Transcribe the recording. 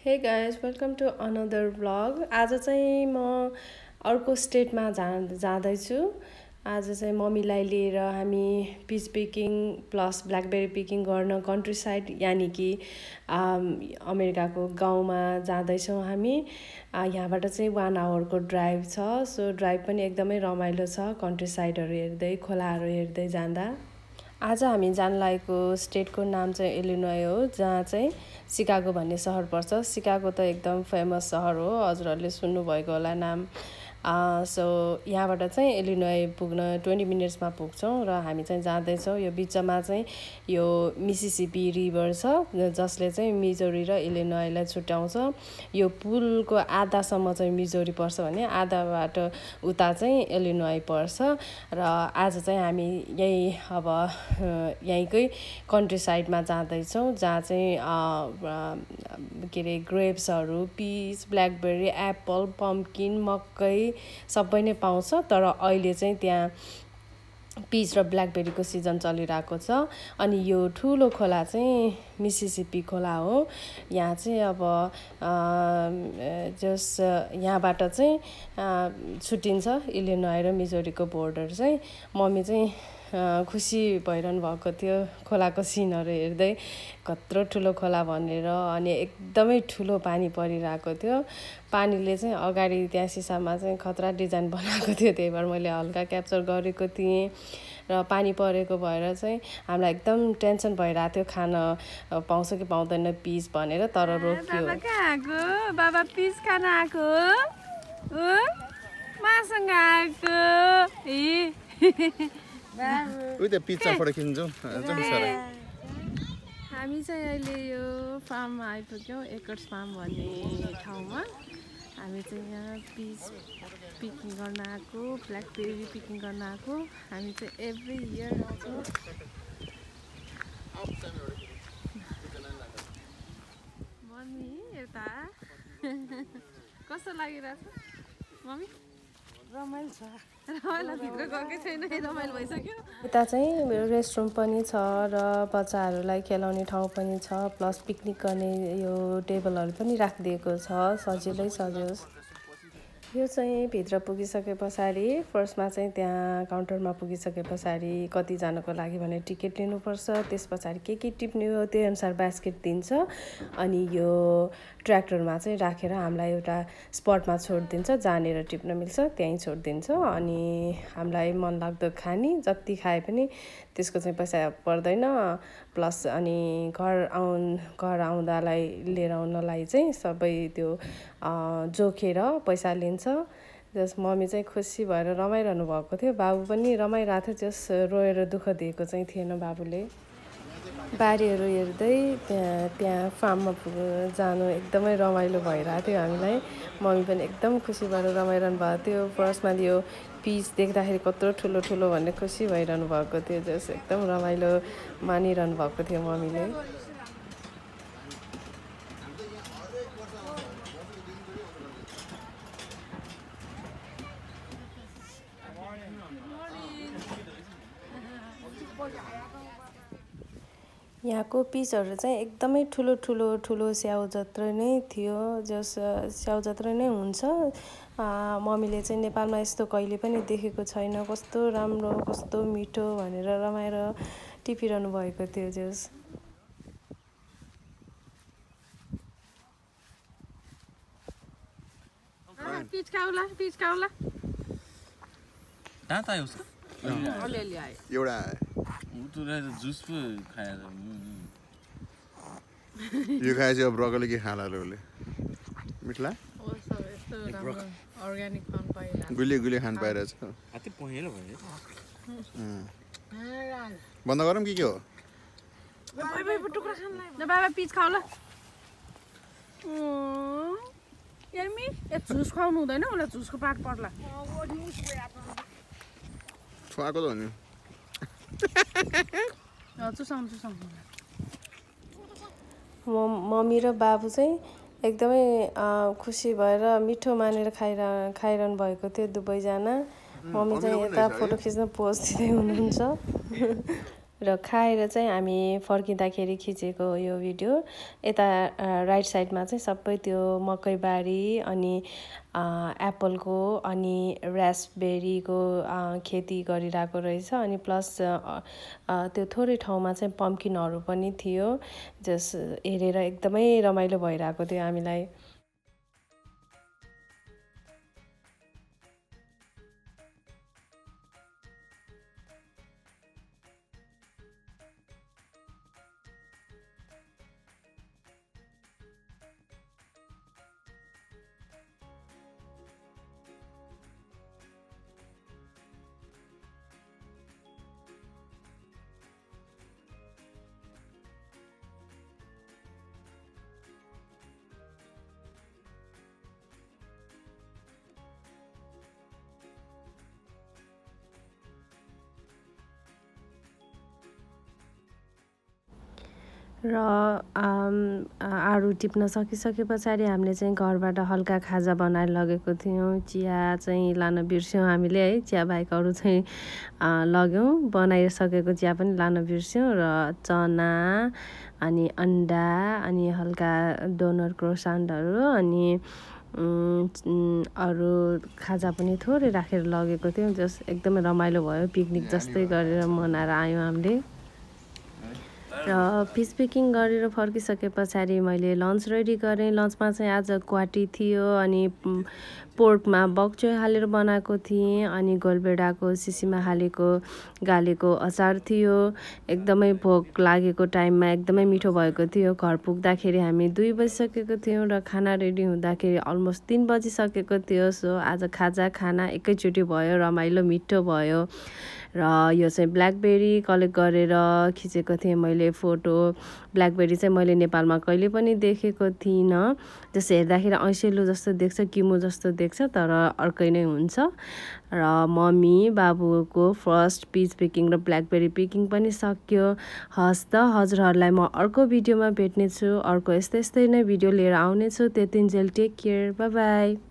Hey guys, welcome to another vlog. आज चाहिँ म अर्को स्टेटमा जाँदैछु। आज चाहिँ मम्मीलाई लिएर हामी peach picking plus blackberry picking गर्न कन्ट्री साइड यानि कि अमेरिकाको गाउँमा जाँदैछौँ हामी। यहाँबाट चाहिँ 1 आवरको ड्राइभ छ। सो ड्राइभ पनि एकदमै रमाइलो छ, कन्ट्री साइडहरू हेर्दै खोलाहरू हेर्दै जाँदा। आज हामी जान लागेको स्टेटको नाम चाहिँ इलिनोय हो, जहाँ चाहिँ सिकागो भन्ने सहर पर्छ। सिकागो त एकदम फेमस सहर हो, हजुरहरूले सुन्नुभएको होला नाम। सो यहाँबाट चाहिँ इलिनोय पुग्न 20 मिनट्समा पुग्छौँ र हामी चाहिँ जाँदैछौँ। यो बिचमा चाहिँ यो मिसिसिपी रिभर छ, जसले चाहिँ मिजोरी र इलिनोयलाई छुट्याउँछ। यो पुलको आधासम्म चाहिँ मिजोरी पर्छ भने आधाबाट उता चाहिँ इलिनोय पर्छ। र आज चाहिँ हामी यहीँकै कन्ट्री साइडमा जाँदैछौँ, जहाँ चाहिँ के अरे ग्रेप्सहरू, पिच, ब्ल्याकबेरी, एप्पल, पम्पकिन, मकै सबै नै पाउँछ। तर अहिले चाहिँ त्यहाँ पिच र ब्ल्याकबेरीको सिजन चलिरहेको छ। अनि यो ठुलो खोला चाहिँ मिसिसिपी खोला हो। यहाँ चाहिँ अब यहाँबाट चाहिँ छुट्टिन्छ इलिनोय र मिजोरीको बोर्डर चाहिँ। मम्मी चाहिँ खुसी भइरहनु भएको थियो खोलाको सिनहरू हेर्दै, कत्रो ठुलो खोला भनेर। अनि एकदमै ठुलो पानी परिरहेको थियो। पानीले चाहिँ अगाडि त्यहाँ सिसामा चाहिँ खतरा डिजाइन बनाएको थियो, त्यही भएर मैले हल्का क्याप्चर गरेको थिएँ। र पानी परेको भएर चाहिँ हामीलाई एकदम टेन्सन भइरहेको थियो, खान पाउँछ कि पाउँदैन पिस भनेर, तर रोकियो। बाबा पिस खान आएको मासँग आएको। हामी चाहिँ अहिले यो फार्ममा आइपुग्यौँ, एकर्ट फार्म भन्ने ठाउँमा। हामी चाहिँ यहाँ पिच पिकिङ गर्न आएको, ब्ल्याकबेरी पिकिङ गर्न आएको। हामी चाहिँ एभ्री इयर आउँछौँ। मम्मी यता कस्तो लागिरहेछ मम्मी? रमाइलो छ। भित्र गएकै छैन, रमाइलो भइसक्यो। यता चाहिँ रेस्टरुम पनि छ र बच्चाहरूलाई खेलाउने ठाउँ पनि छ, प्लस पिकनिक गर्ने यो टेबलहरू पनि राखिदिएको छ, सजिलै सजियोस्। यो चाहिँ भित्र पुगिसके पछाडि फर्स्टमा चाहिँ त्यहाँ काउन्टरमा पुगिसके पछाडि कतिजनाको लागि भने टिकट लिनुपर्छ। त्यस पछाडि के टिप्ने हो त्यही अनुसार बास्केट दिन्छ। अनि यो ट्र्याक्टरमा चाहिँ राखेर हामीलाई एउटा स्पटमा छोडिदिन्छ, जहाँनिर टिप्न मिल्छ त्यहीँ छोडिदिन्छ। अनि हामीलाई मनलाग्दो खाने जति खाए पनि त्यसको चाहिँ पैसा पर्दैन। प्लस अनि घर आउँदालाई लिएर आउनलाई चाहिँ सबै त्यो जोखेर पैसा लिन्छ। जस मम्मी चाहिँ खुसी भएर रमाइरहनु भएको थियो, बाबु पनि रमाइरहेको थियो। जस रोएर दुःख दिएको चाहिँ थिएन बाबुले। बारीहरू हेर्दै त्यहाँ फार्ममा जानु एकदमै रमाइलो भइरहेको थियो हामीलाई। मम्मी पनि एकदम खुसी भएर रमाइरहनु भएको थियो। फर्स्टमा यो पिच देख्दाखेरि कत्रो ठुलो ठुलो भन्ने खुसी भइरहनु भएको थियो। जस एकदम रमाइलो मानिरहनु भएको थियो मम्मीले। यहाँको पिचहरू चाहिँ एकदमै ठुलो स्याउ जत्रो नै थियो, जस स्याउ जत्रो नै हुन्छ। मम्मीले चाहिँ नेपालमा यस्तो कहिले पनि देखेको छैन, कस्तो राम्रो कस्तो मिठो भनेर रमाएर टिपिरहनु भएको थियो। जस पिच खाउला दाँत आयो उसको अलिअलि आयो। एउटा जुस पो खाएर यो खाएपछि अब ब्रोकोली के खाला उसले मिठला अर्ग्यानिक खान पाइरहेको, गुलियो खान पाइरहेछ। बन्द गरौँ के हो? बाबा पिच खाउला। जुस खुवाउनु हुँदैन, उसलाई जुसको पाठ पर्ला। खुवाएको त हो नि। मम्मी र बाबु चाहिँ एकदमै खुसी भएर मिठो मानेर खाइरहनु भएको थियो दुवैजना। मम्मी चाहिँ यता फोटो खिच्न पोज दिँदै हुनुहुन्छ। र खाएर चाहिँ हामी फर्किँदाखेरि खिचेको यो भिडियो। यता राइट साइडमा चाहिँ सबै त्यो मकैबारी अनि एप्पलको अनि रास्पबेरीको खेती गरिरहेको रहेछ। अनि प्लस त्यो थोरै ठाउँमा चाहिँ पम्किनहरू पनि थियो, जस हेरेर एकदमै रमाइलो भइरहेको थियो हामीलाई। र आडु टिप्न सकिसके पछाडि हामीले चाहिँ घरबाट हल्का खाजा बनाएर लगेको थियौँ। चिया चाहिँ लान बिर्स्यौँ हामीले है, चिया बाहेक अरू चाहिँ लग्यौँ। बनाइसकेको चिया पनि लान बिर्स्यौँ। र चना अनि अन्डा अनि हल्का डोनर क्रोसान्टहरू अनि अरू खाजा पनि थोरै राखेर लगेको थियौँ। जस एकदमै रमाइलो भयो, पिकनिक जस्तै गरेर मनाएर आयौँ हामीले। र फिस पिकिङ गरेर फर्किसके पछाडि मैले लन्च रेडी गरेँ। लन्चमा चाहिँ आज क्वाटी थियो अनि पोर्कमा बक्चो हालेर बनाएको थिएँ अनि गोलबेडाको सिसीमा हालेको गालेको अचार थियो। एकदमै भोक लागेको टाइममा एकदमै मिठो भएको थियो। घर पुग्दाखेरि हामी 2 बजिसकेको थियौँ र खाना रेडी हुँदाखेरि अलमोस्ट 3 बजिसकेको थियो। सो आज खाना एकैचोटि भयो, रमाइलो मिठो भयो। र यो चाहिँ ब्ल्याकबेरी कलेक्ट गरेर खिचेको थिएँ मैले फोटो। ब्ल्याकबेरी चाहिँ मैले नेपालमा कहिले पनि देखेको थिइनँ। जस्तो हेर्दाखेरि ऐसेलु जस्तो देख्छ, किमो जस्तो देख्छ, तर अर्कै नै हुन्छ। र मम्मी बाबुको फर्स्ट पिच पिकिङ र ब्ल्याकबेरी पिकिङ पनि सक्यो। हस् त, हजुरहरूलाई म अर्को भिडियोमा भेट्नेछु। अर्को यस्तै नै भिडियो लिएर आउनेछु। त्यतिन्जेल टेक केयर, बाई बाई।